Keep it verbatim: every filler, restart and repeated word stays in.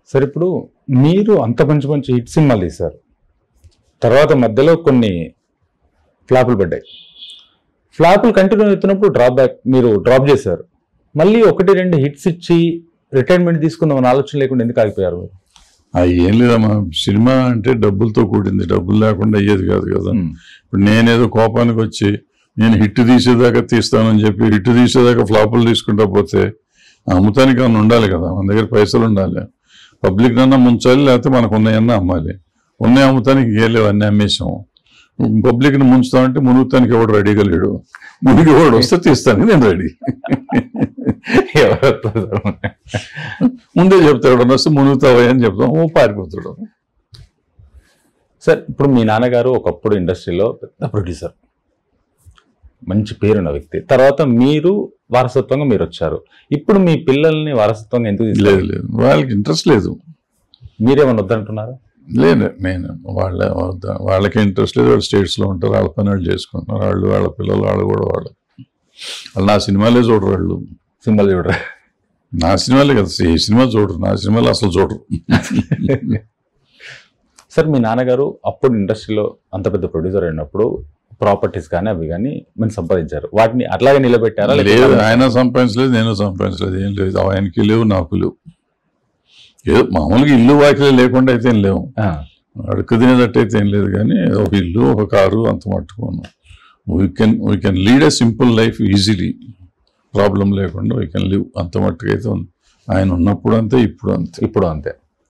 సరే ఇప్పుడు మీరు అంత మంచి మంచి హిట్ సినిమాలు తీశారు, తర్వాత మధ్యలో కొన్ని ఫ్లాపులు పడ్డాయి. ఫ్లాపులు కంటిన్యూ అవుతున్నప్పుడు డ్రాప్ బ్యాక్ మీరు డ్రాప్ చేశారు. మళ్ళీ ఒకటి రెండు హిట్స్ ఇచ్చి రిటైర్మెంట్ తీసుకుందామని ఆలోచన లేకుండా ఎందుకు ఆగిపోయారు మీరు? అది ఏం లేదమ్మా, సినిమా అంటే డబ్బులతో కూడింది, డబ్బులు లేకుండా అయ్యేది కాదు కదా. ఇప్పుడు నేనేదో కోపానికి వచ్చి నేను హిట్ తీసేదాకా తీస్తానని చెప్పి హిట్ తీసేదాకా ఫ్లాపులు తీసుకుంటా పోతే అమ్ముతానికి అన్న ఉండాలి కదా, మన దగ్గర పైసలు ఉండాలి. పబ్లిక్ నన్నా ముంచాలి, లేకపోతే మనకు ఉన్నాయన్నా అమ్మాలి. ఉన్నాయి అమ్ముతానికి గేలేవు, అన్నీ అమ్మేసాం. పబ్లిక్ని ముంచుతామంటే మునుగుతానికి ఎవడు రెడీగా లేడు. మునిగి ఎవడు వస్తే తీస్తానికి నేను రెడీ. ముందే చెప్తాడు, ఎవడన్నా వస్తే మునుగుతావా అని చెప్తాం, ఓ పారిపోతాడు. సార్ ఇప్పుడు మీ నాన్నగారు ఒకప్పుడు ఇండస్ట్రీలో పెద్ద ప్రొడ్యూసర్, మంచి పేరున్న వ్యక్తి. తర్వాత మీరు వారసత్వంగా మీరు వచ్చారు. ఇప్పుడు మీ పిల్లల్ని వారసత్వంగా ఎందుకు లేదు లేదు వాళ్ళకి ఇంట్రెస్ట్ లేదు. మీరేమన్నా వద్దంటున్నారు? లేదు, నేను వాళ్ళ వాళ్ళకి ఇంట్రెస్ట్ లేదు. వాళ్ళు స్టేట్స్లో ఉంటారు, వాళ్ళ పని వాళ్ళు చేసుకుంటున్నారు. వాళ్ళు వాళ్ళ పిల్లలు వాళ్ళు కూడా వాళ్ళు వాళ్ళు నా సినిమాలే చూడరు. వాళ్ళు సినిమాలు చూడరు, నా సినిమాలే కదా, ఏ సినిమా చూడరు, నా సినిమాలు అసలు చూడరు. సార్ మీ నాన్నగారు అప్పుడు ఇండస్ట్రీలో అంత పెద్ద ప్రొడ్యూసర్ అయినప్పుడు ప్రాపర్టీస్ కానీ అవి కానీ మనం సంపాదించారు, వాటిని అట్లాగే నిలబెట్టారా? లేదు, ఆయన సంపాదించలేదు, నేను సంపాదించలేదు, ఏం లేదు. ఆయనకి లేవు, నాకు లేవు. ఏదో మామూలుగా ఇల్లు వాకిలే లేకుండా అయితే ఏం లేవు, అడుక్కు తినేటట్టు అయితే ఏం లేదు. కానీ ఒక ఇల్లు, ఒక కారు, అంత మట్టుకున్నాం. We can we can lead a simple life easily, problem లేకుండా వీ కెన్ లివ్, అంత మట్టుకైతే ఉంది. ఆయన ఉన్నప్పుడు అంతే, ఇప్పుడు అంతే. ఇప్పుడు అంతే.